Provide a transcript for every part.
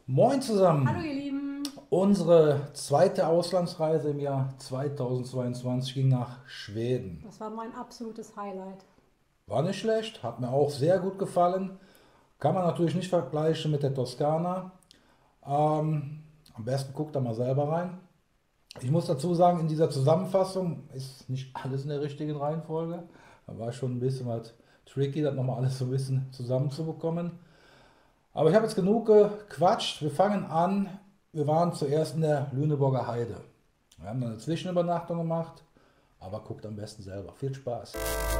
Moin Hallo zusammen! ihr Lieben. Unsere zweite Auslandsreise im Jahr 2022 ging nach Schweden. Das war mein absolutes Highlight. War nicht schlecht, hat mir auch sehr gut gefallen. Kann man natürlich nicht vergleichen mit der Toskana. Am besten guckt da mal selber rein. Ich muss dazu sagen, in dieser Zusammenfassung ist nicht alles in der richtigen Reihenfolge. Da war schon ein bisschen was tricky, das nochmal alles so ein bisschen zusammenzubekommen. Aber ich habe jetzt genug gequatscht. Wir fangen an. Wir waren zuerst in der Lüneburger Heide. Wir haben dann eine Zwischenübernachtung gemacht, aber guckt am besten selber. Viel Spaß.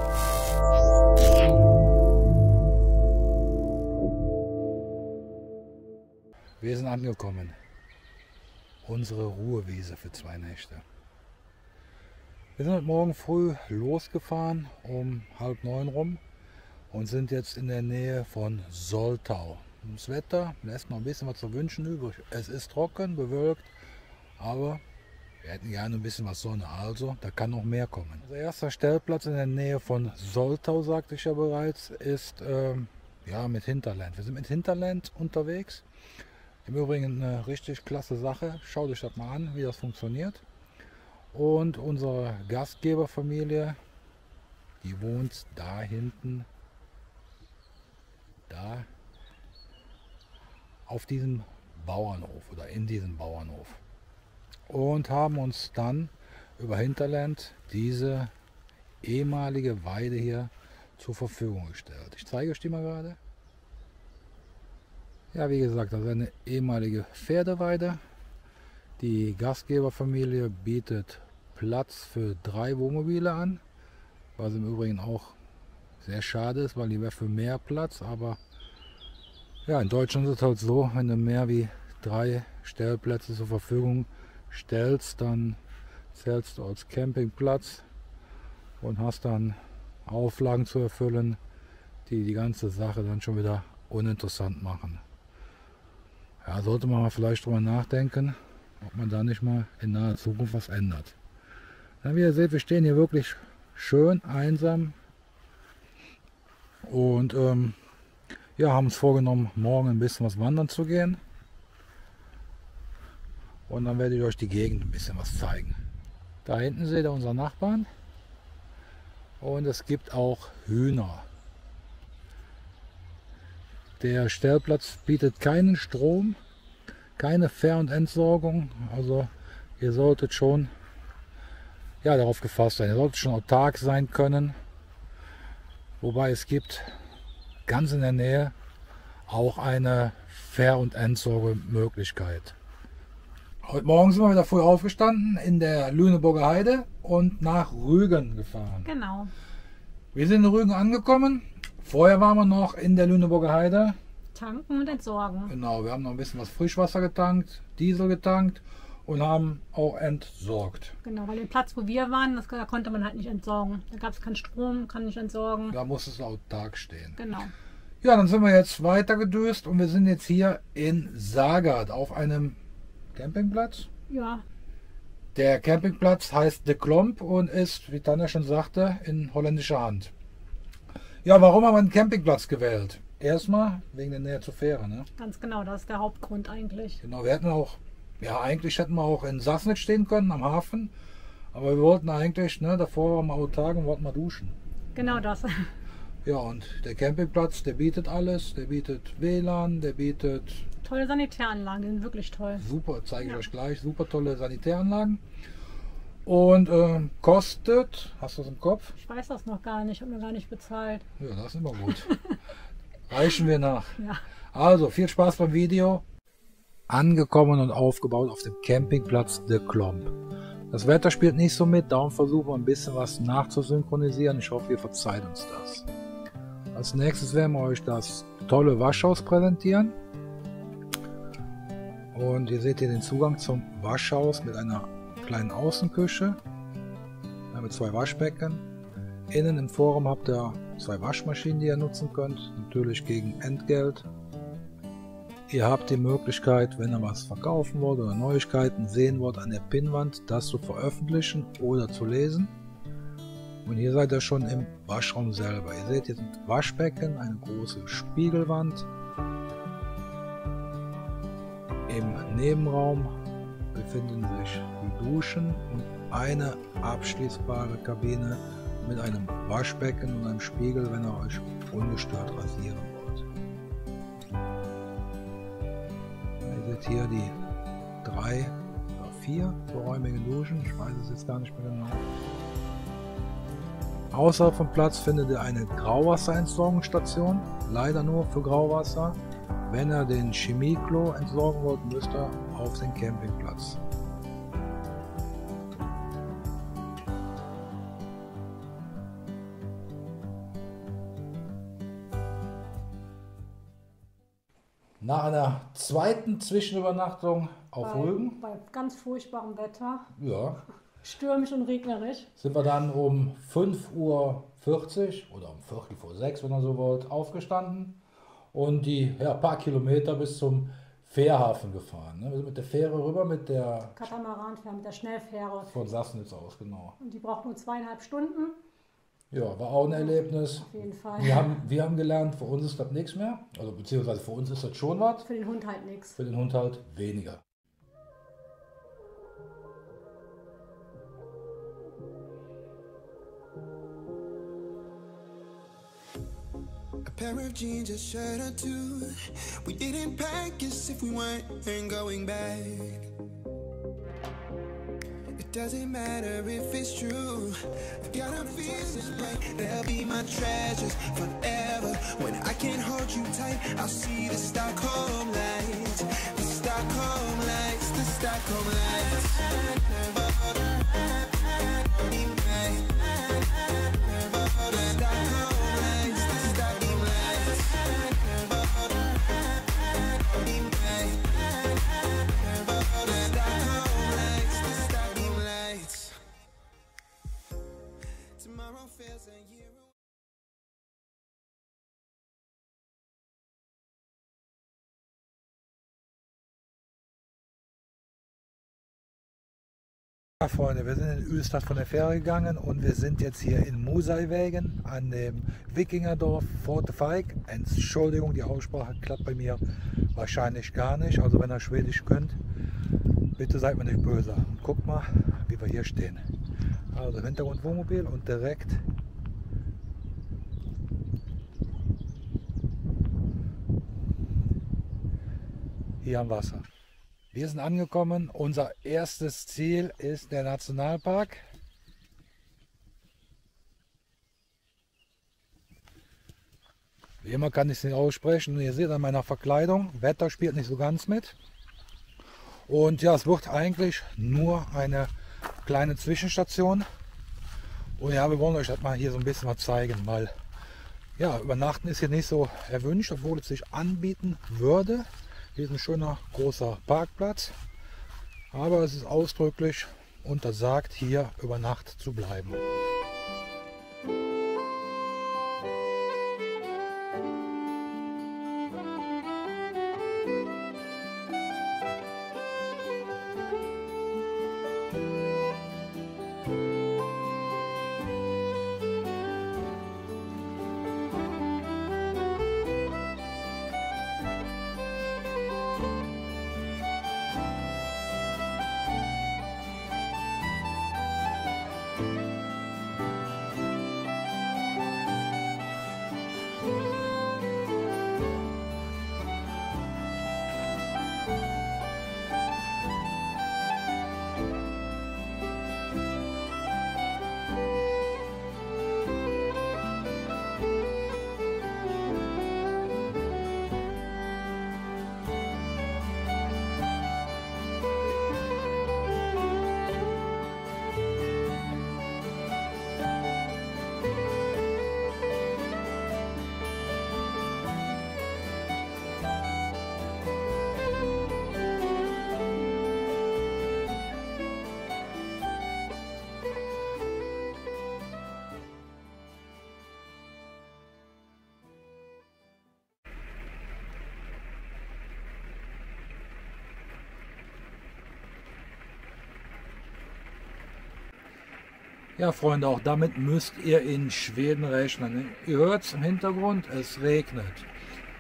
Wir sind angekommen. Unsere Ruhewiese für 2 Nächte. Wir sind heute Morgen früh losgefahren, um 8:30 rum, und sind jetzt in der Nähe von Soltau. Das Wetter lässt noch ein bisschen was zu wünschen übrig. Es ist trocken, bewölkt, aber wir hätten gerne ein bisschen was Sonne, also da kann noch mehr kommen. Unser erster Stellplatz in der Nähe von Soltau, sagte ich ja bereits, ist ja, mit Hinterland. Wir sind mit Hinterland unterwegs. Im Übrigen eine richtig klasse Sache. Schaut euch das mal an, wie das funktioniert. Und unsere Gastgeberfamilie, die wohnt da hinten, da auf diesem Bauernhof oder in diesem Bauernhof, und haben uns dann über Hinterland diese ehemalige Weide hier zur Verfügung gestellt. Ich zeige euch die mal gerade. Ja, wie gesagt, das ist eine ehemalige Pferdeweide. Die Gastgeberfamilie bietet Platz für 3 Wohnmobile an, was im Übrigen auch sehr schade ist, weil die wäre für mehr Platz, aber ja, in Deutschland ist es halt so, wenn du mehr wie 3 Stellplätze zur Verfügung stellst, dann zählst du als Campingplatz und hast dann Auflagen zu erfüllen, die die ganze Sache dann schon wieder uninteressant machen. Ja, sollte man mal vielleicht drüber nachdenken, ob man da nicht mal in naher Zukunft was ändert. Ja, wie ihr seht, wir stehen hier wirklich schön einsam und ja, haben uns vorgenommen, morgen ein bisschen was wandern zu gehen. Und dann werde ich euch die Gegend ein bisschen was zeigen. Da hinten seht ihr unseren Nachbarn. Und es gibt auch Hühner. Der Stellplatz bietet keinen Strom, keine Fähr- und Entsorgung. Also ihr solltet schon ja, darauf gefasst sein. Ihr solltet schon autark sein können. Wobei es gibt ganz in der Nähe auch eine Fähr- und Entsorgemöglichkeit. Heute Morgen sind wir wieder früh aufgestanden in der Lüneburger Heide und nach Rügen gefahren. Genau. Wir sind in Rügen angekommen. Vorher waren wir noch in der Lüneburger Heide. Tanken und entsorgen. Genau, wir haben noch ein bisschen was Frischwasser getankt, Diesel getankt und haben auch entsorgt. Genau, weil den Platz, wo wir waren, da konnte man halt nicht entsorgen. Da gab es keinen Strom, kann nicht entsorgen. Da muss es autark stehen. Genau. Ja, dann sind wir jetzt weiter gedüst und wir sind jetzt hier in Sagard auf einem Campingplatz. Ja, Der Campingplatz heißt De Klomp und ist, wie Tanja schon sagte, in holländischer Hand. Ja, warum haben wir einen Campingplatz gewählt? Erstmal wegen der Nähe zur Fähre, ne? ganz genau, das ist der Hauptgrund eigentlich. Genau, wir hätten auch, ja, eigentlich hätten wir auch in Sassnitz stehen können, am Hafen. Aber wir wollten eigentlich, ne, davor waren wir autark und wollten mal duschen. Genau das. Ja, und der Campingplatz, der bietet alles. Der bietet WLAN, der bietet Tolle Sanitäranlagen, die sind wirklich toll. super, zeige ich Ja. euch gleich, super tolle Sanitäranlagen. Und kostet, hast du das im Kopf? Ich weiß das noch gar nicht, habe mir gar nicht bezahlt. Ja, das ist immer gut. Reichen wir nach. Ja, Also, viel Spaß beim Video. Angekommen und aufgebaut auf dem Campingplatz De Klomp. Das Wetter spielt nicht so mit, darum versuchen wir ein bisschen was nachzusynchronisieren. Ich hoffe, ihr verzeiht uns das. Als nächstes werden wir euch das tolle Waschhaus präsentieren. Und ihr seht hier den Zugang zum Waschhaus mit einer kleinen Außenküche, mit 2 Waschbecken. Innen im Forum habt ihr 2 Waschmaschinen, die ihr nutzen könnt, natürlich gegen Entgelt. Ihr habt die Möglichkeit, wenn ihr was verkaufen wollt oder Neuigkeiten sehen wollt, an der Pinnwand das zu veröffentlichen oder zu lesen. Und hier seid ihr schon im Waschraum selber. Ihr seht, hier sind Waschbecken, eine große Spiegelwand. Im Nebenraum befinden sich die Duschen und eine abschließbare Kabine mit einem Waschbecken und einem Spiegel, wenn ihr euch ungestört rasieren wollt. Ihr seht hier die 3 oder 4 geräumigen Duschen, ich weiß es jetzt gar nicht mehr genau. Außerhalb vom Platz findet ihr eine Grauwasserentsorgungsstation, leider nur für Grauwasser. Wenn ihr den Chemieklo entsorgen wollt, müsst ihr auf den Campingplatz. Nach einer zweiten Zwischenübernachtung auf Rügen, Bei ganz furchtbarem Wetter, ja, stürmisch und regnerisch. sind wir dann um 5:40 Uhr oder um 5:45, wenn ihr so wollt, aufgestanden und die paar Kilometer bis zum Fährhafen gefahren. Ne? Wir sind mit der Fähre rüber, mit der Katamaranfähre, mit der Schnellfähre. von Sassnitz aus, genau. Und die braucht nur 2,5 Stunden. Ja, war auch ein Erlebnis. Auf jeden Fall. Wir haben gelernt, für uns ist das nichts mehr. Also beziehungsweise für uns ist das schon was. Für den Hund halt nichts. Für den Hund halt weniger. A pair of jeans, a shirt or two. We didn't pack as if we weren't going back. It doesn't matter if it's true. I've got a feeling like they'll be my treasures forever. When I can't hold you tight, I'll see the Stockholm lights. The Stockholm lights, the Stockholm lights. Tomorrow feels a year away. Ja, Freunde, wir sind in Ölstadt von der Fähre gegangen und wir sind jetzt hier in Museiwegen an dem Wikingerdorf Forte Feig. Entschuldigung, die Aussprache klappt bei mir wahrscheinlich gar nicht. Also wenn ihr Schwedisch könnt, bitte seid mir nicht böse. Und guckt mal, wie wir hier stehen. Also im Hintergrund Wohnmobil und direkt hier am Wasser. Wir sind angekommen. Unser erstes Ziel ist der Nationalpark. Wie immer kann ich es nicht aussprechen. Ihr seht an meiner Verkleidung, Wetter spielt nicht so ganz mit. Und ja, es wird eigentlich nur eine kleine Zwischenstation. Und ja, wir wollen euch das mal hier so ein bisschen mal zeigen, weil ja, übernachten ist hier nicht so erwünscht, obwohl es sich anbieten würde. Hier ist ein schöner großer Parkplatz, aber es ist ausdrücklich untersagt, hier über Nacht zu bleiben. Ja, Freunde, auch damit müsst ihr in Schweden rechnen. Ihr hört es im Hintergrund, es regnet.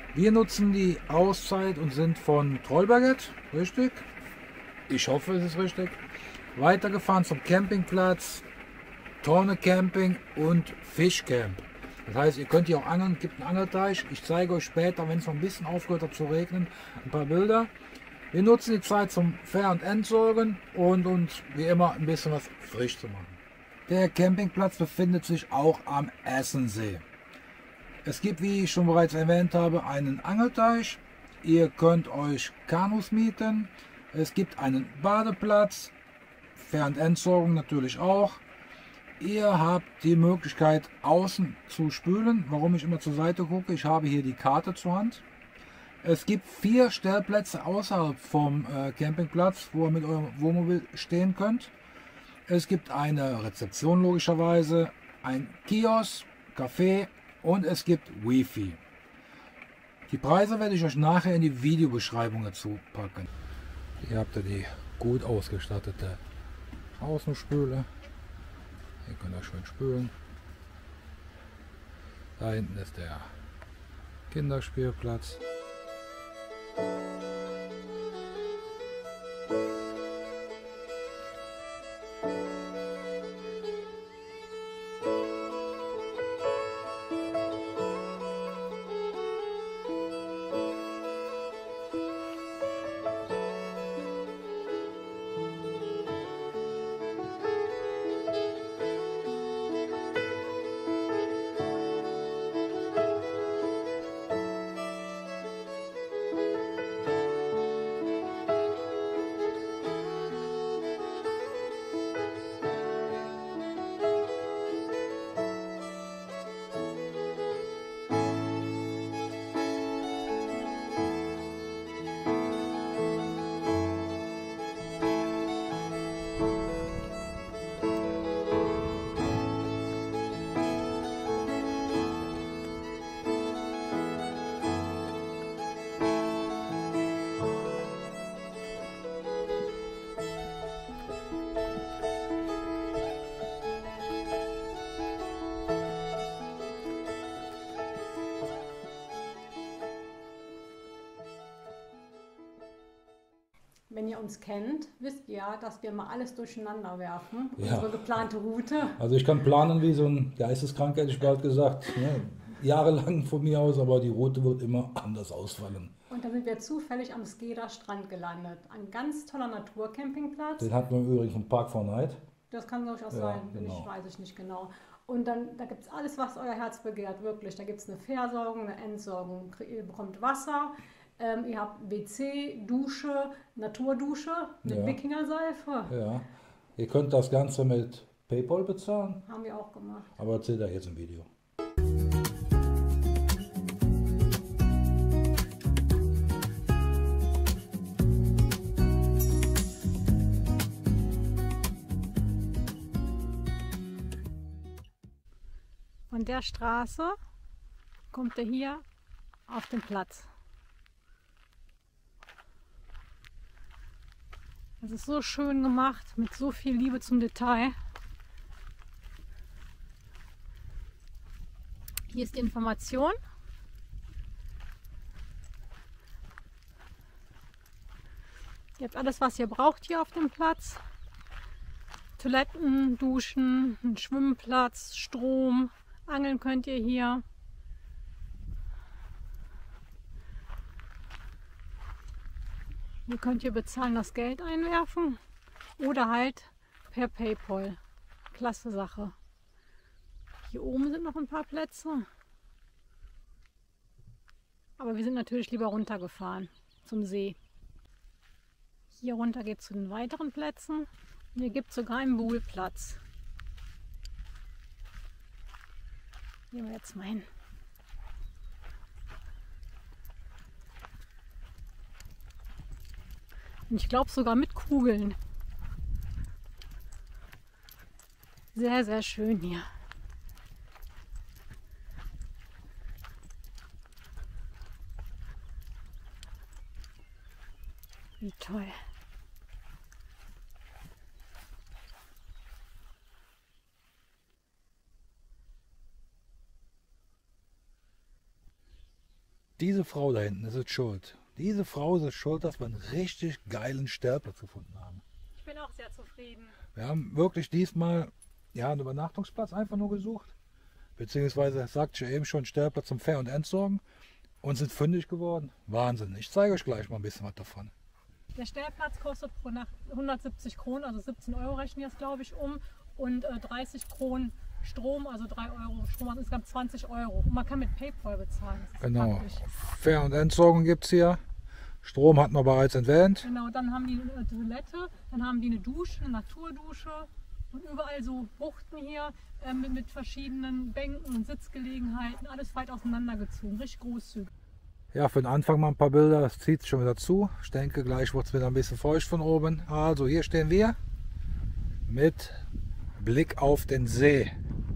Wir nutzen die Auszeit und sind von Trollberget, richtig? Ich hoffe, es ist richtig. Weitergefahren zum Campingplatz, Torne Camping und Fischcamp. Das heißt, ihr könnt hier auch angeln, gibt einen Angelteich. Ich zeige euch später, wenn es noch ein bisschen aufgehört hat zu regnen, ein paar Bilder. Wir nutzen die Zeit zum Ver- und Entsorgen und uns wie immer ein bisschen was frisch zu machen. Der Campingplatz befindet sich auch am Essensee. Es gibt, wie ich schon bereits erwähnt habe, einen Angelteich. Ihr könnt euch Kanus mieten. Es gibt einen Badeplatz, Ver- und Entsorgung natürlich auch. Ihr habt die Möglichkeit außen zu spülen. Warum ich immer zur Seite gucke, ich habe hier die Karte zur Hand. Es gibt 4 Stellplätze außerhalb vom Campingplatz, wo ihr mit eurem Wohnmobil stehen könnt. Es gibt eine Rezeption logischerweise, ein Kiosk, Café und es gibt Wifi. Die Preise werde ich euch nachher in die Videobeschreibung dazu packen. Hier habt ihr die gut ausgestattete Außenspüle. Hier könnt ihr schön spülen. Da hinten ist der Kinderspielplatz. Wenn ihr uns kennt, wisst ihr ja, dass wir mal alles durcheinander werfen. Ja. Unsere geplante Route. Also ich kann planen wie so ein Geisteskranker, hätte ich bald gesagt. Ne? Jahrelang von mir aus, aber die Route wird immer anders ausfallen. Und da sind wir zufällig am Skeder Strand gelandet. Ein ganz toller Naturcampingplatz. Den hatten wir im Übrigen vom Park 4 Night. Das kann durchaus Ja, sein, genau. ich weiß ich nicht genau. Und dann, da gibt es alles, was euer Herz begehrt, wirklich. Da gibt es eine Versorgung, eine Entsorgung. Ihr bekommt Wasser, ihr habt WC, Dusche, Naturdusche mit Ja. Wikingerseife. Ja. Ihr könnt das Ganze mit PayPal bezahlen, Haben wir auch gemacht. aber erzählt er jetzt im Video. Von der Straße kommt er hier auf den Platz. Das ist so schön gemacht, mit so viel Liebe zum Detail. Hier ist die Information. Ihr habt alles, was ihr braucht hier auf dem Platz. Toiletten, Duschen, ein Schwimmplatz, Strom, angeln könnt ihr hier. Hier könnt ihr bezahlen, das Geld einwerfen oder halt per PayPal. Klasse Sache. Hier oben sind noch ein paar Plätze. Aber wir sind natürlich lieber runtergefahren zum See. Hier runter geht es zu den weiteren Plätzen. Und hier gibt es sogar einen Buhlplatz. Gehen wir jetzt mal hin. Und ich glaube sogar mit Kugeln. Sehr, sehr schön hier. Wie toll. diese Frau da hinten ist es schuld. Diese Frau ist es schuld, dass wir einen richtig geilen Stellplatz gefunden haben. Ich bin auch sehr zufrieden. Wir haben wirklich diesmal ja, einen Übernachtungsplatz einfach nur gesucht. Beziehungsweise, sagte ich ja eben schon, Stellplatz zum Fähr- und Entsorgen. Und sind fündig geworden. Wahnsinn. Ich zeige euch gleich mal ein bisschen was davon. Der Stellplatz kostet pro Nacht 170 Kronen, also 17 Euro rechnen jetzt glaube ich um. Und 30 Kronen Strom, also 3 Euro Strom, also insgesamt 20 Euro. Und man kann mit PayPal bezahlen. Das ist Genau. praktisch. Fähr- und Entsorgung gibt es hier. Strom hatten wir bereits erwähnt. Genau, dann haben die eine Toilette, dann haben die eine Dusche, eine Naturdusche und überall so Buchten hier mit verschiedenen Bänken und Sitzgelegenheiten, alles weit auseinandergezogen, richtig großzügig. Ja, für den Anfang mal ein paar Bilder, das zieht schon wieder zu. Ich denke, gleich wird es wieder ein bisschen feucht von oben. Also hier stehen wir mit Blick auf den See.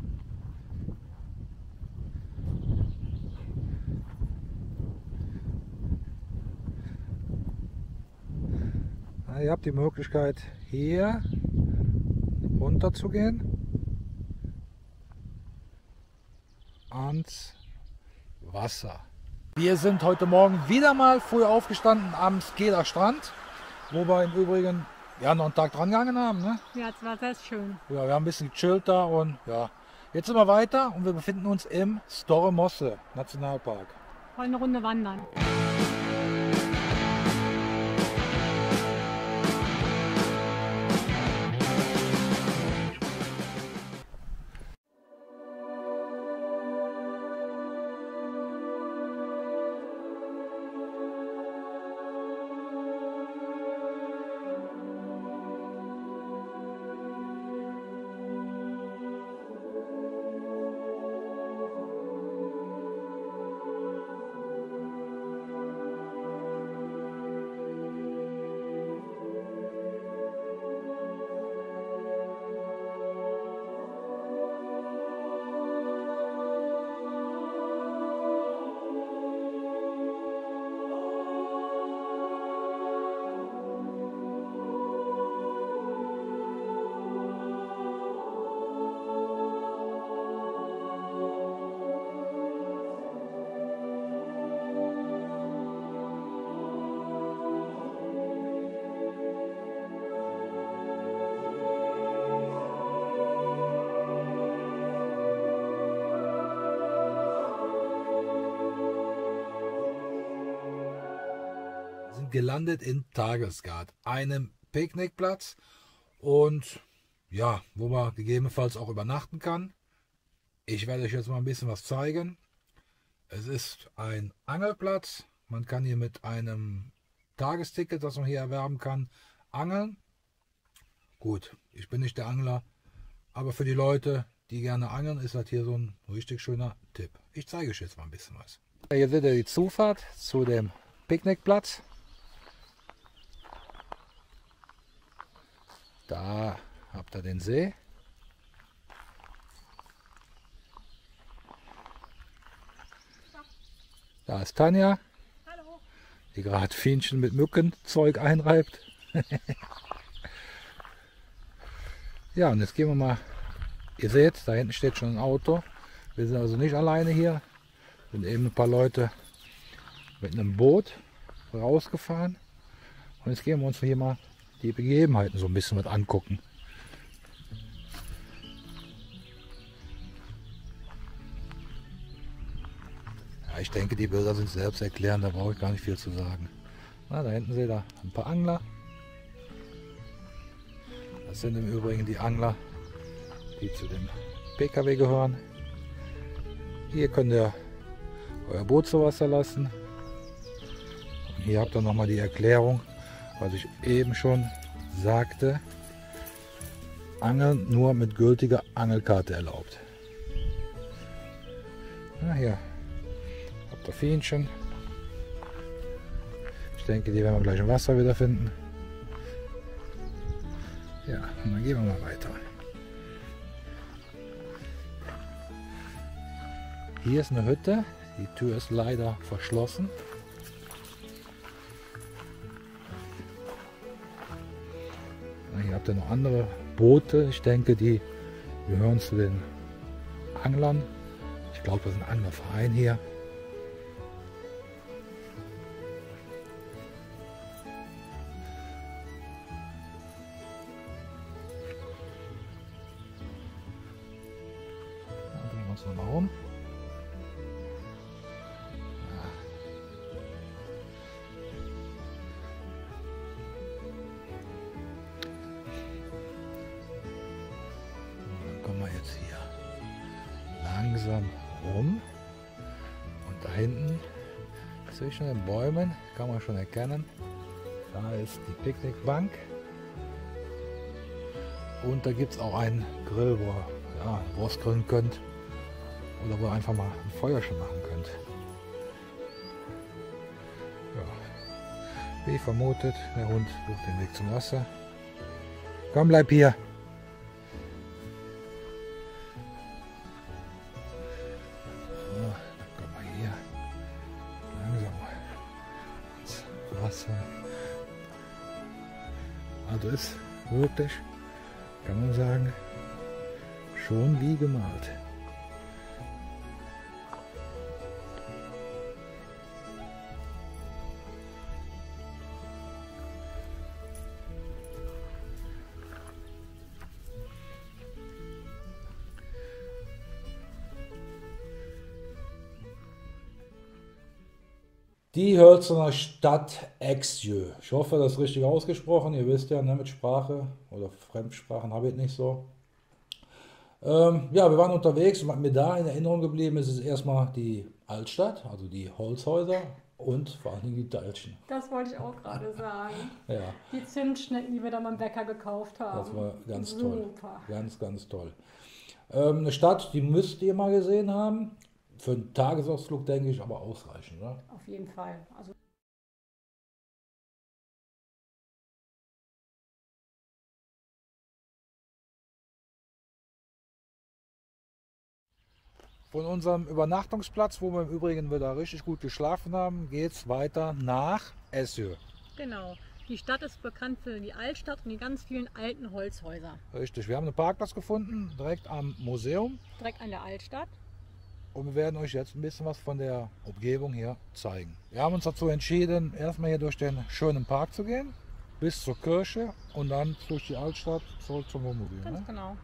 Ja, ihr habt die Möglichkeit hier runter zu gehen ans Wasser. Wir sind heute Morgen wieder mal früh aufgestanden am Skeder Strand, wo wir im Übrigen ja noch einen Tag dran gegangen haben. Ne? Ja, es war sehr schön. Ja, wir haben ein bisschen gechillt da und ja, jetzt sind wir weiter und wir befinden uns im Store Mosse Nationalpark. Wollen eine Runde wandern. Gelandet in Tagesgard, einem Picknickplatz und ja, wo man gegebenenfalls auch übernachten kann. Ich werde euch jetzt mal ein bisschen was zeigen. Es ist ein Angelplatz. Man kann hier mit einem Tagesticket, das man hier erwerben kann, angeln. Gut, ich bin nicht der Angler, aber für die Leute, die gerne angeln, ist das hier so ein richtig schöner Tipp. Ich zeige euch jetzt mal ein bisschen was. Hier seht ihr die Zufahrt zu dem Picknickplatz. Da habt ihr den See. Da ist Tanja, Hallo. die gerade Fienchen mit Mückenzeug einreibt. Ja, und jetzt gehen wir mal. Ihr seht, da hinten steht schon ein Auto. Wir sind also nicht alleine hier. Sind eben ein paar Leute mit einem Boot rausgefahren. Und jetzt gehen wir uns hier mal die Begebenheiten so ein bisschen mit angucken. Ja, ich denke, die Bilder sind selbst erklärend, da brauche ich gar nicht viel zu sagen. Na, da hinten seht ihr ein paar Angler. Das sind im Übrigen die Angler, die zu dem PKW gehören. Hier könnt ihr euer Boot zu Wasser lassen. Und hier habt ihr nochmal die Erklärung, was ich eben schon sagte. Angeln nur mit gültiger Angelkarte erlaubt. Na, hier habt ihr Fienchen. Ich denke, die werden wir gleich im Wasser wiederfinden. Ja, und dann gehen wir mal weiter. Hier ist eine Hütte. Die Tür ist leider verschlossen. Hier habt ihr noch andere Boote. Ich denke, die gehören zu den Anglern. Ich glaube, das ist ein Anglerverein hier. jetzt nochmal rum. Dann kommen wir jetzt hier langsam rum. Und da hinten zwischen den Bäumen kann man schon erkennen, da ist die Picknickbank. Und da gibt es auch einen Grill, wo ihr ja, Wurst grillen könnt. Oder wo ihr einfach mal ein Feuerchen machen könnt. Ja. Wie vermutet, der Hund sucht den Weg zum Wasser. Komm, bleib hier. So, dann kommen wir hier langsam ins Wasser. Also ist wirklich, kann man sagen, schon wie gemalt. Die Hölzerner Stadt Exjö. Ich hoffe, das ist richtig ausgesprochen. Ihr wisst ja, ne, mit Sprache oder Fremdsprachen habe ich nicht so. Ja, wir waren unterwegs und was mir da in Erinnerung geblieben ist, ist erstmal die Altstadt, also die Holzhäuser und vor allem die Teilchen. Das wollte ich auch gerade sagen. Ja, Die Zimtschnecken, die wir da beim Bäcker gekauft haben. das war ganz toll. Super. Ganz, ganz toll. Eine Stadt, die müsst ihr mal gesehen haben. Für einen Tagesausflug denke ich aber ausreichend. Ne? Auf jeden Fall. Also Von unserem Übernachtungsplatz, wo wir im Übrigen wieder richtig gut geschlafen haben, geht es weiter nach Exjö. genau. Die Stadt ist bekannt für die Altstadt und die ganz vielen alten Holzhäuser. Richtig, wir haben einen Parkplatz gefunden, direkt am Museum. Direkt an der Altstadt. Und wir werden euch jetzt ein bisschen was von der Umgebung hier zeigen. Wir haben uns dazu entschieden, erstmal hier durch den schönen Park zu gehen, bis zur Kirche und dann durch die Altstadt zurück zum Wohnmobil. Ganz Ne? genau.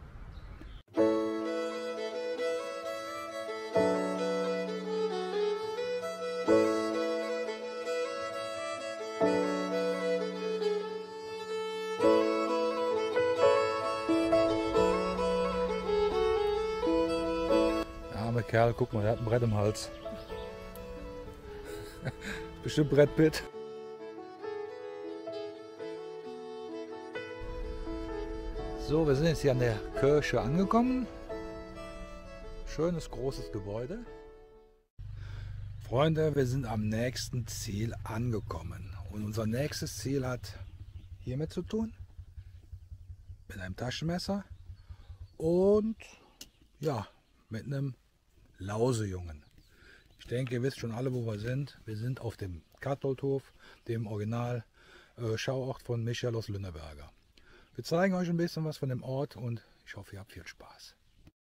Der arme Kerl, guck mal, der hat ein Brett im Hals. Bestimmt Brett Pitt. So, wir sind jetzt hier an der Kirche angekommen. Schönes großes Gebäude. Freunde, wir sind am nächsten Ziel angekommen. Und unser nächstes Ziel hat hiermit zu tun. Mit einem Taschenmesser und ja, mit einem Lausejungen. Ich denke, ihr wisst schon alle, wo wir sind. Wir sind auf dem Katholdhof, dem Original Schauort von Michael aus Lünneberger. Wir zeigen euch ein bisschen was von dem Ort und ich hoffe, ihr habt viel Spaß.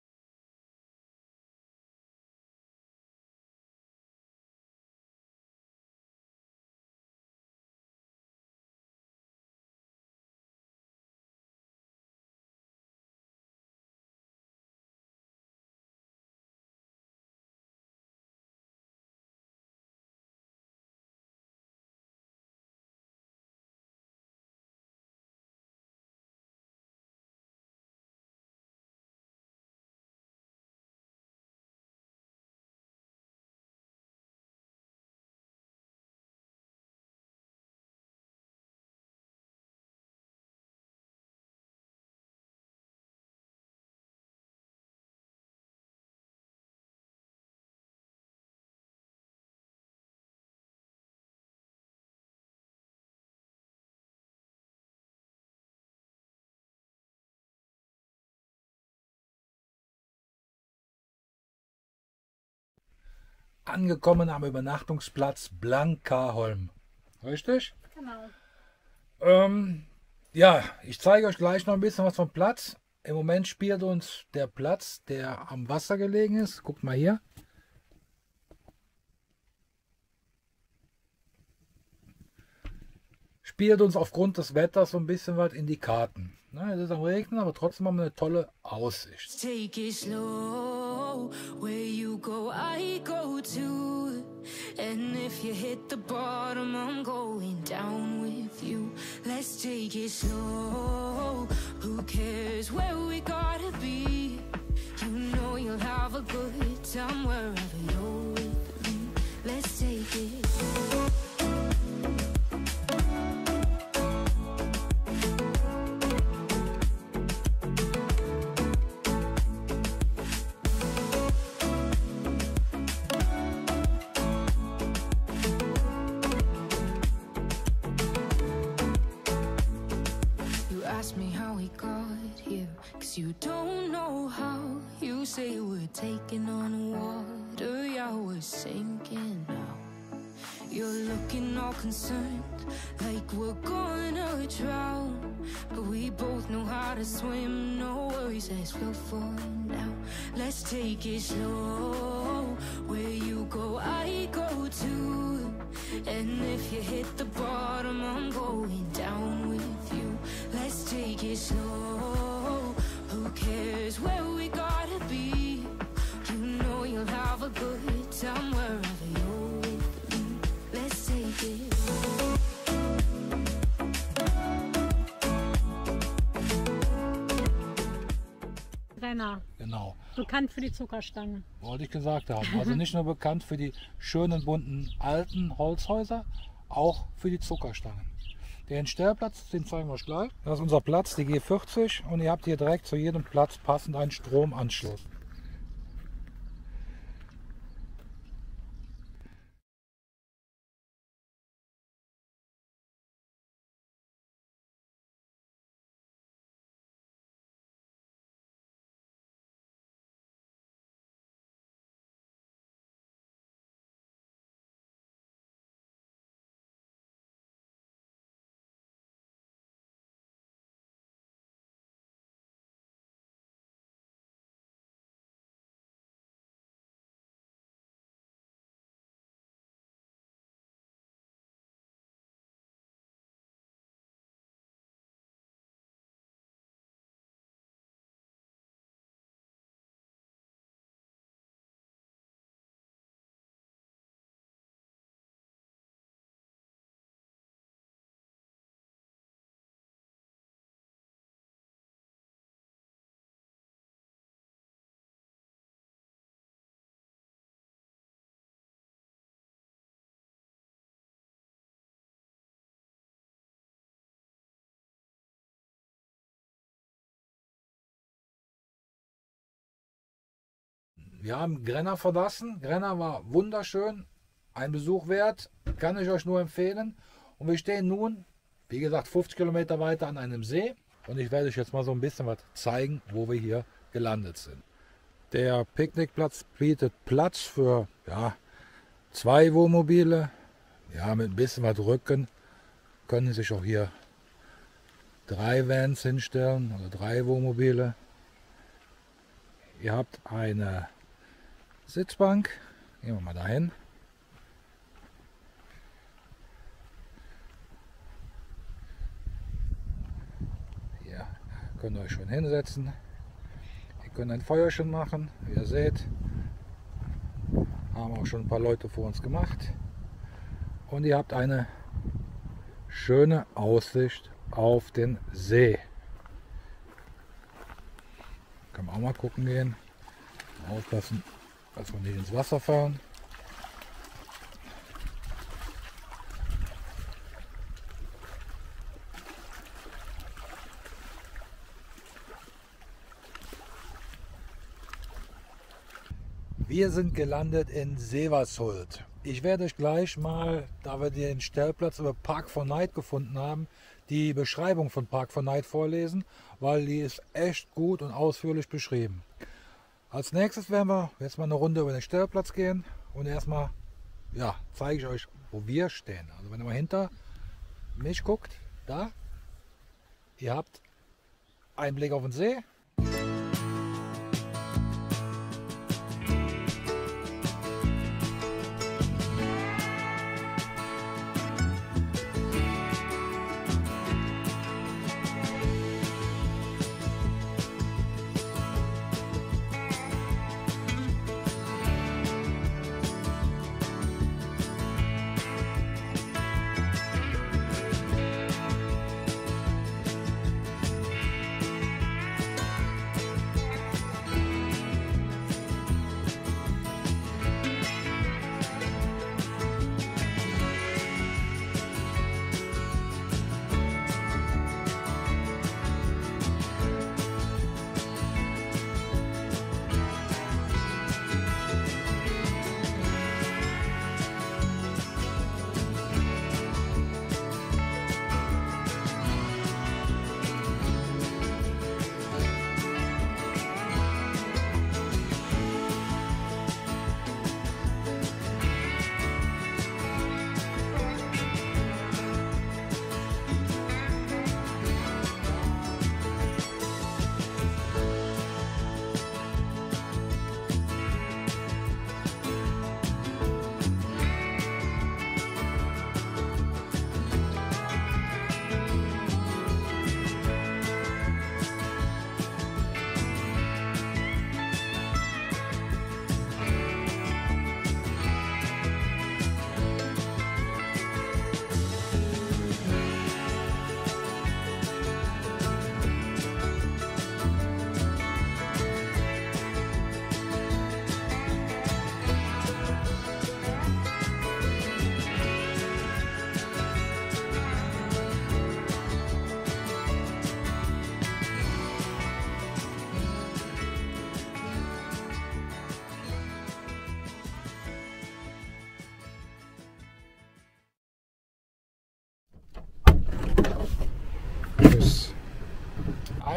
Angekommen am Übernachtungsplatz Blankaholm. Richtig? Genau. Ja, ich zeige euch gleich noch ein bisschen was vom Platz. Im Moment spielt uns der Platz, der am Wasser gelegen ist. Guckt mal hier. Spielt uns aufgrund des Wetters so ein bisschen was in die Karten. Na, es ist am Regnen, aber trotzdem haben wir eine tolle Aussicht. Take it slow, where you go, I go too. And if you hit the bottom, I'm going down with you. Let's take it slow, who cares where we gotta be? You know you'll have a good time wherever you're with me. Let's take it slow. Ask me how we got here, 'cause you don't know how. You say we're taking on water, yeah, we're sinking now. You're looking all concerned, like we're gonna drown. But we both know how to swim, no worries as we'll fall now. Let's take it slow, where you go, I go too. And if you hit the bottom, I'm going down with you. Let's take it slow, who cares where we gotta be? You know you'll have a good time wherever you're with me. Let's take it slow. Brenner, Genau, bekannt für die Zuckerstange. wollte ich gesagt haben. Also nicht nur bekannt für die schönen, bunten, alten Holzhäuser, auch für die Zuckerstangen. Den Stellplatz, den zeigen wir euch gleich. Das ist unser Platz, die G40, und ihr habt hier direkt zu jedem Platz passend einen Stromanschluss. Wir haben Grenna verlassen. Grenna war wunderschön, ein Besuch wert, kann ich euch nur empfehlen. Und wir stehen nun, wie gesagt, 50 Kilometer weiter an einem See. Und ich werde euch jetzt mal so ein bisschen was zeigen, wo wir hier gelandet sind. Der Picknickplatz bietet Platz für 2 Wohnmobile. Ja, mit ein bisschen was Rücken können sich auch hier 3 Vans hinstellen oder 3 Wohnmobile. Ihr habt eine Sitzbank. Gehen wir mal dahin. Hier könnt ihr euch schon hinsetzen. Ihr könnt ein Feuerchen machen. Wie ihr seht, haben auch schon ein paar Leute vor uns gemacht. Und ihr habt eine schöne Aussicht auf den See. Kann man auch mal gucken gehen. Aufpassen, dass wir nicht ins Wasser fallen. Wir sind gelandet in Severshult. Ich werde euch gleich mal, da wir den Stellplatz über Park4Night gefunden haben, die Beschreibung von Park4Night vorlesen, weil die ist echt gut und ausführlich beschrieben. Als nächstes werden wir jetzt mal eine Runde über den Stellplatz gehen und erstmal zeige ich euch, wo wir stehen. Also wenn ihr mal hinter mich guckt, da, ihr habt einen Blick auf den See.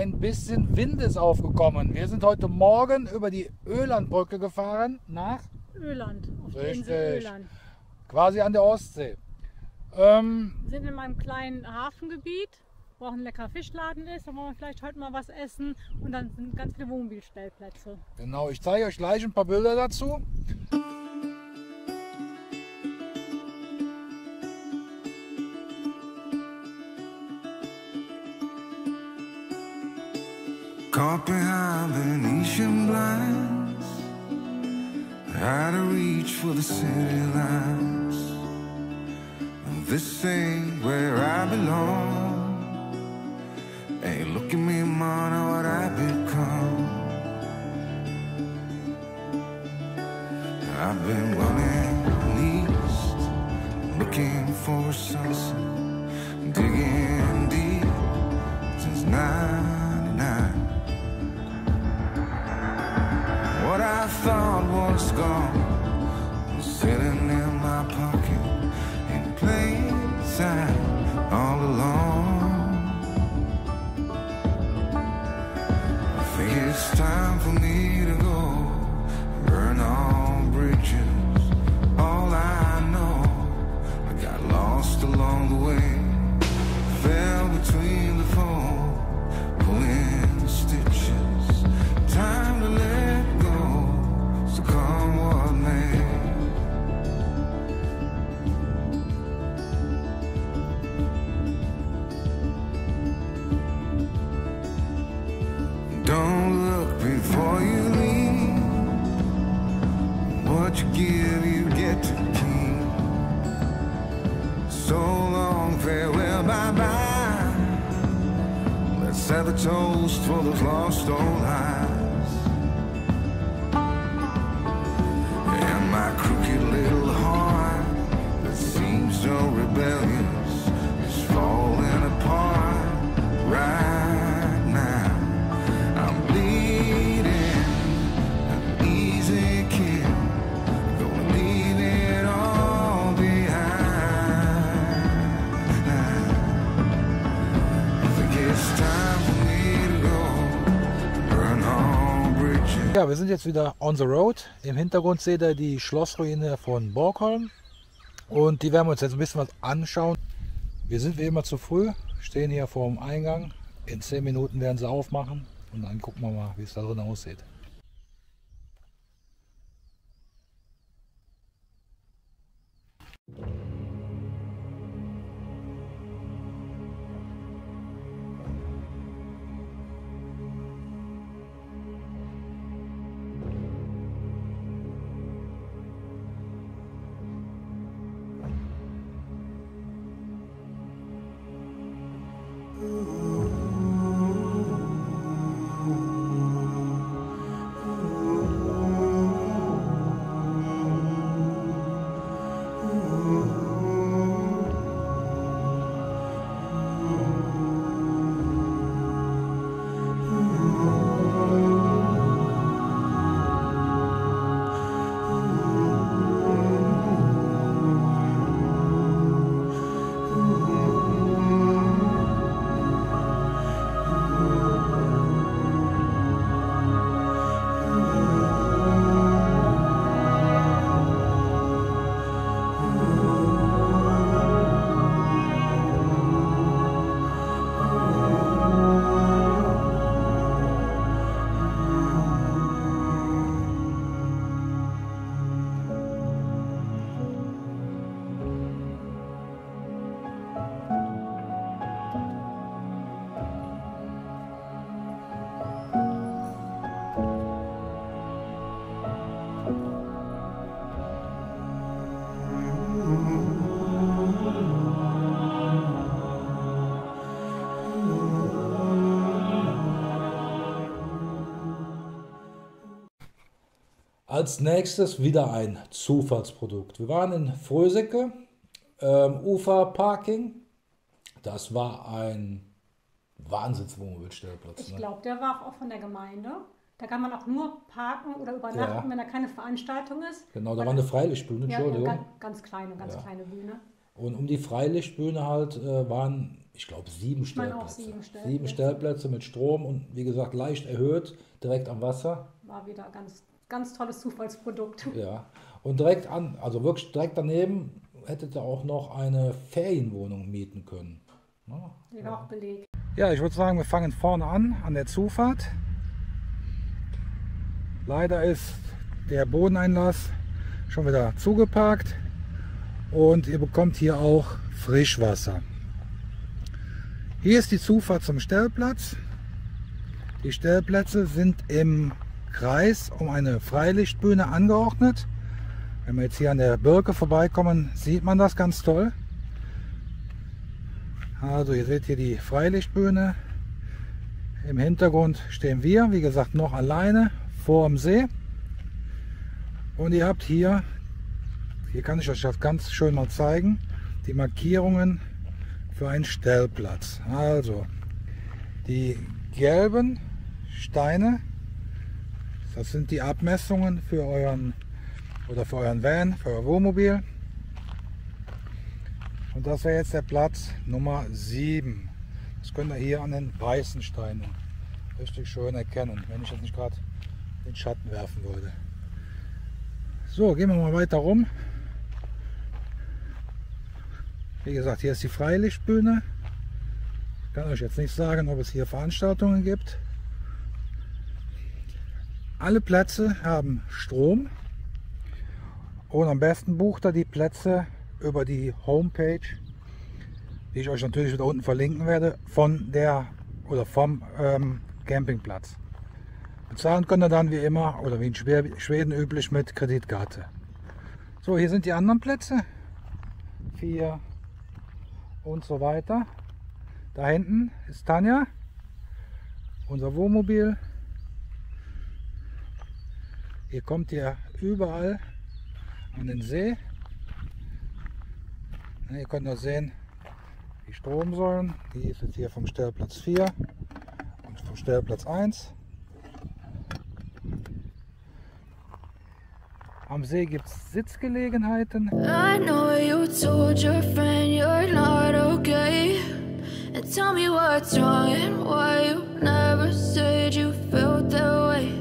ein bisschen Wind ist aufgekommen. Wir sind heute Morgen über die Ölandbrücke gefahren nach Öland, auf der Richtig. Insel Öland. quasi an der Ostsee. Wir sind in meinem kleinen Hafengebiet, wo auch ein leckerer Fischladen ist. Da wollen wir vielleicht heute mal was essen. Und dann sind ganz viele Wohnmobilstellplätze. Genau, ich zeige euch gleich ein paar Bilder dazu. Caught behind Venetian blinds, out of reach for the city lights. This ain't where I belong. Hey, look at me, man, what I've become. I've been running east, looking for a sunset, digging deep since '99. What I thought was gone was sitting in my pocket in plain sight all along. I think it's time for me to go, burn all bridges. All I know, I got lost along the way, fell between the foam, pulling stitches. Time to let go, so come what may. Don't look before you leave. What you give, you get to keep. So long, farewell, bye-bye. Let's have a toast for those lost old lives. And my crooked little heart that seems so rebellious is falling apart right now. I'm bleeding, an easy kid, gonna leave it all behind. I think it's time for me to go, burn all bridges. Ja, wir sind jetzt wieder on the road. Im Hintergrund seht ihr die Schlossruine von Borgholm. Und die werden wir uns jetzt ein bisschen was anschauen. Wir sind wie immer zu früh, stehen hier vor dem Eingang. In 10 Minuten werden sie aufmachen. Und dann gucken wir mal, wie es da drin aussieht. Als nächstes wieder ein Zufallsprodukt. Wir waren in Fröseke, Uferparking. Das war ein Wahnsinns-Wohnmobilstellplatz. Ich Ne? glaube, der war auch von der Gemeinde. Da kann man auch nur parken oder übernachten, Ja. wenn da keine Veranstaltung ist. Genau, da war eine Freilichtbühne, Ja, Entschuldigung. ganz kleine Ja. Bühne. Und um die Freilichtbühne halt waren ich glaube, 7 Ich meine auch Stellplätze. 7 7 Stellplätze. Stellplätze mit Strom und wie gesagt leicht erhöht, direkt am Wasser. War wieder ganz, ganz tolles Zufallsprodukt. Ja. Und direkt an, also wirklich direkt daneben hättet ihr auch noch eine Ferienwohnung mieten können. Ja, Die war auch belegt. ja, ich würde sagen, wir fangen vorne an der Zufahrt. Leider ist der Bodeneinlass schon wieder zugeparkt und ihr bekommt hier auch Frischwasser. Hier ist die Zufahrt zum Stellplatz. Die Stellplätze sind im Kreis um eine Freilichtbühne angeordnet. Wenn wir jetzt hier an der Birke vorbeikommen, sieht man das ganz toll. Also ihr seht hier die Freilichtbühne. Im Hintergrund stehen wir, wie gesagt, noch alleine vor dem See. Und ihr habt hier kann ich euch das ganz schön mal zeigen, die Markierungen für einen Stellplatz. Also die gelben Steine, das sind die Abmessungen für euren Van, für euer Wohnmobil. Und das wäre jetzt der Platz Nummer 7. Das könnt ihr hier an den weißen Steinen richtig schön erkennen, wenn ich jetzt nicht gerade den Schatten werfen würde. So, gehen wir mal weiter rum. Wie gesagt, hier ist die Freilichtbühne. Ich kann euch jetzt nicht sagen, ob es hier Veranstaltungen gibt. Alle Plätze haben Strom. Und am besten bucht ihr die Plätze über die Homepage, die ich euch natürlich wieder unten verlinken werde, vom Campingplatz. Bezahlen könnt ihr dann wie immer oder wie in Schweden üblich mit Kreditkarte. So, hier sind die anderen Plätze. 4 und so weiter. Da hinten ist Tanja, unser Wohnmobil. Ihr kommt hier überall an den See. Ihr könnt noch sehen, die Stromsäulen. Die ist jetzt hier vom Stellplatz 4 und vom Stellplatz 1. Am See gibt es Sitzgelegenheiten. I know you told your friend you're not okay. And tell me what's wrong and why you never said you felt that way.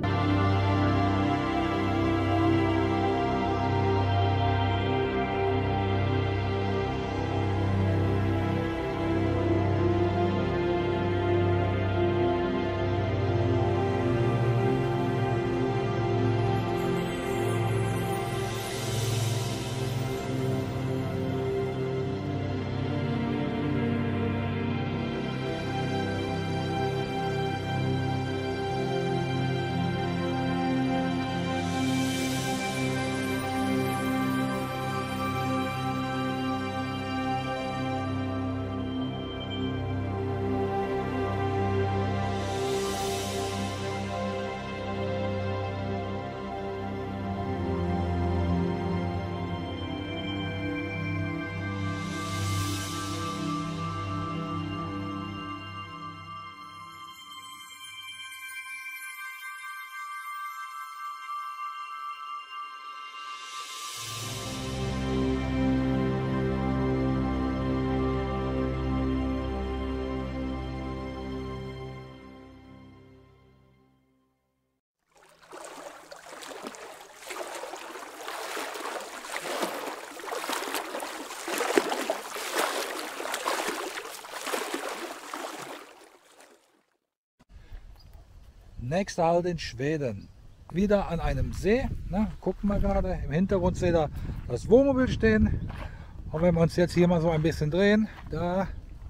Nächster Halt in Schweden. Wieder an einem See. Na, gucken wir gerade. Im Hintergrund seht ihr das Wohnmobil stehen. Und wenn wir uns jetzt hier mal so ein bisschen drehen, da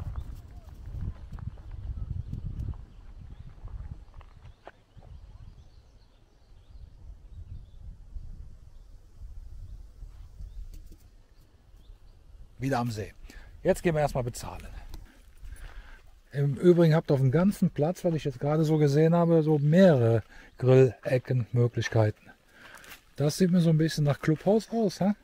wieder am See. Jetzt gehen wir erstmal bezahlen. Im Übrigen habt ihr auf dem ganzen Platz, was ich jetzt gerade so gesehen habe, so mehrere Grillecken-Möglichkeiten. Das sieht mir so ein bisschen nach Clubhaus aus. Hä?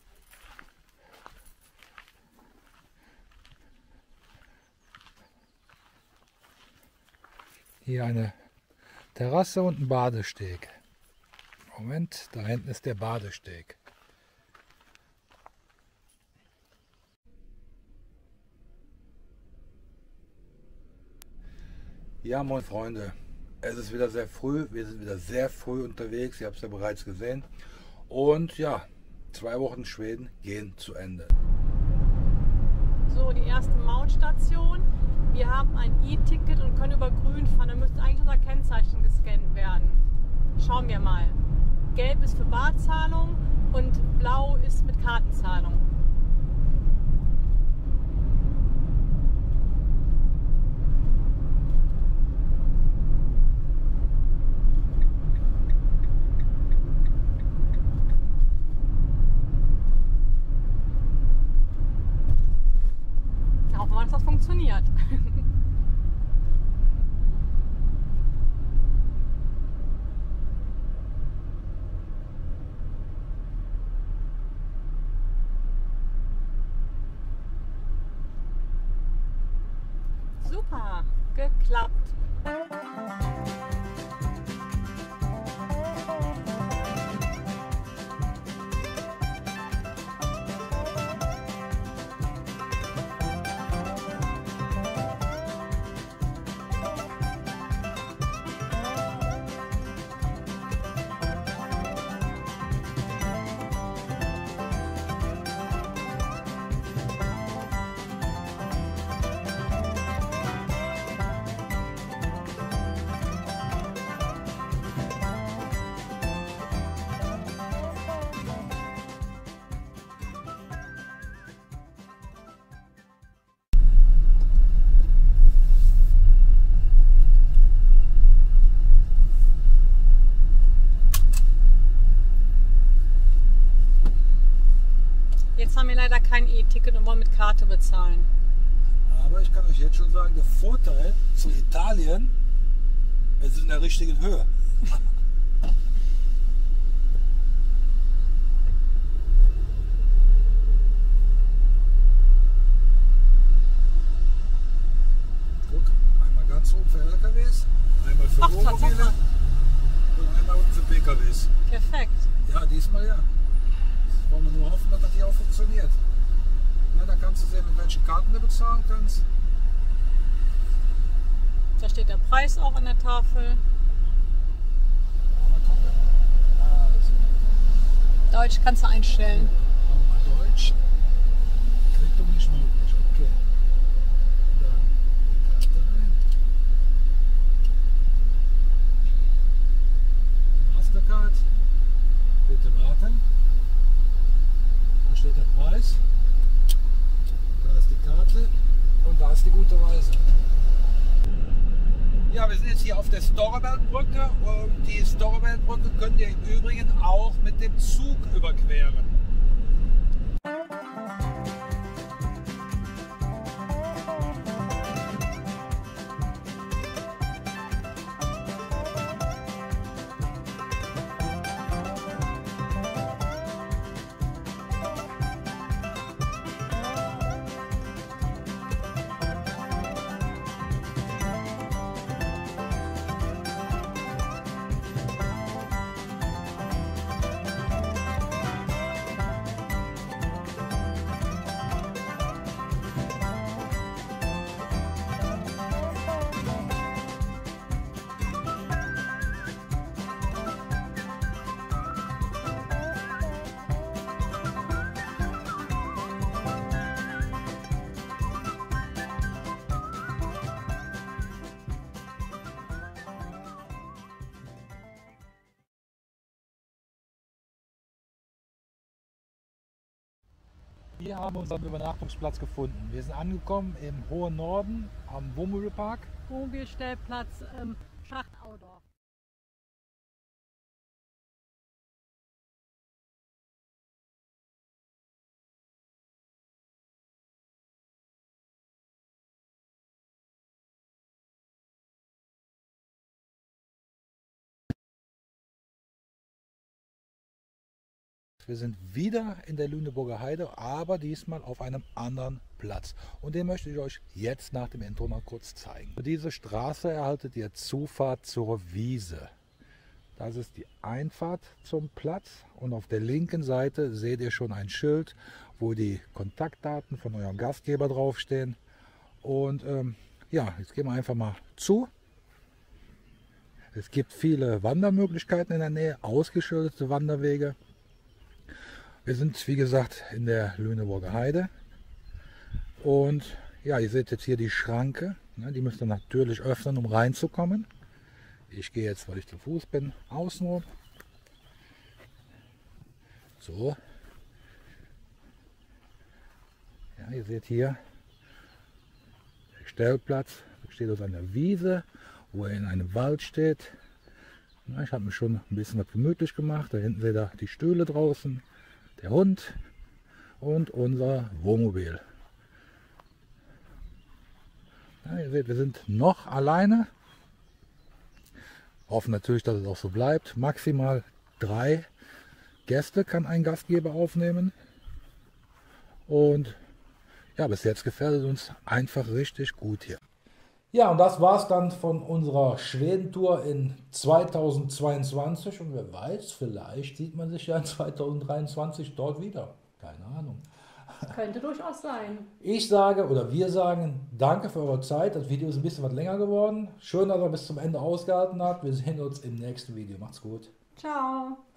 Hier eine Terrasse und ein Badesteg. Moment, da hinten ist der Badesteg. Ja, moin Freunde, es ist wieder sehr früh, wir sind wieder sehr früh unterwegs, ihr habt es ja bereits gesehen. Und ja, 2 Wochen Schweden gehen zu Ende. So, die erste Mautstation. Wir haben ein E-Ticket und können über grün fahren. Dann müsste eigentlich unser Kennzeichen gescannt werden. Schauen wir mal. Gelb ist für Barzahlung und blau ist mit Kartenzahlung. Hoffen wir, dass das funktioniert. Super, geklappt. Jetzt haben wir leider kein E-Ticket und wollen mit Karte bezahlen. Aber ich kann euch jetzt schon sagen, der Vorteil zu Italien, es ist in der richtigen Höhe. Guck, einmal ganz oben für LKWs, einmal für Ach, Wohnmobile Tatsache. und einmal unten für PKWs. Perfekt. Ja, diesmal ja. Jetzt wollen wir nur hoffen, dass das hier auch funktioniert. Na, dann kannst du sehen, mit welchen Karten du bezahlen kannst. Da steht der Preis auch an der Tafel. Ja, mal gucken. Also, Deutsch kannst du einstellen. machen wir mal Deutsch. Kriegt nicht möglich. Okay. Dann die Karte rein. Mastercard. Bitte warten. Da steht der Preis. Da ist die Karte. Und da ist die gute Reise. Ja, wir sind jetzt hier auf der Storebeltbrücke und die Storebeltbrücke könnt ihr im Übrigen auch mit dem Zug überqueren. Wir haben unseren Übernachtungsplatz gefunden. Wir sind angekommen im hohen Norden am Wohnmobilpark. Wohnmobilstellplatz Schacht-Audorf. Wir sind wieder in der Lüneburger Heide, aber diesmal auf einem anderen Platz. Und den möchte ich euch jetzt nach dem Intro mal kurz zeigen. Für diese Straße erhaltet ihr Zufahrt zur Wiese. Das ist die Einfahrt zum Platz und auf der linken Seite seht ihr schon ein Schild, wo die Kontaktdaten von eurem Gastgeber draufstehen. Und ja, jetzt gehen wir einfach mal zu Es gibt viele Wandermöglichkeiten in der Nähe, ausgeschilderte Wanderwege. Wir sind, wie gesagt, in der Lüneburger Heide. Und ja, ihr seht jetzt hier die Schranke. Die müsst ihr natürlich öffnen, um reinzukommen. Ich gehe jetzt, weil ich zu Fuß bin, außenrum. So. Ja, ihr seht hier, der Stellplatz besteht aus einer Wiese, wo er in einem Wald steht. Na, ich habe mir schon ein bisschen was gemütlich gemacht. Da hinten seht ihr die Stühle draußen, der Hund und unser Wohnmobil. Ja, ihr seht, wir sind noch alleine. Hoffen natürlich, dass es auch so bleibt. Maximal 3 Gäste kann ein Gastgeber aufnehmen. Und ja, bis jetzt gefällt es uns einfach richtig gut hier. Ja, und das war es dann von unserer Schwedentour in 2022. Und wer weiß, vielleicht sieht man sich ja in 2023 dort wieder. Keine Ahnung. Könnte durchaus sein. Ich sage, oder wir sagen, danke für eure Zeit. Das Video ist ein bisschen was länger geworden. Schön, dass ihr bis zum Ende ausgehalten habt. Wir sehen uns im nächsten Video. Macht's gut. Ciao.